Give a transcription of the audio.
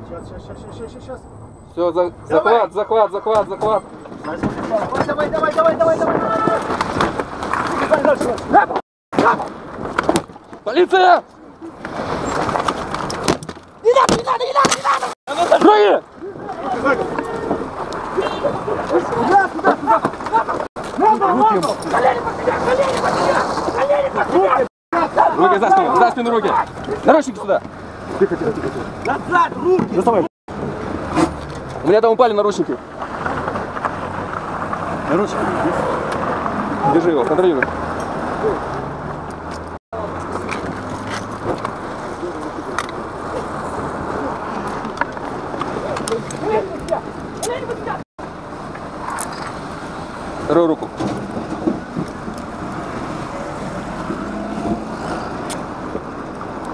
Сейчас. Все, захват. Давай. Полиция! Не надо! А ну закрой! Руки за спину руки! Наручники сюда! Тихо. Назад, руки! Доставай! У меня там упали наручники. Наручники. Держи его, контролируй. Вторую руку.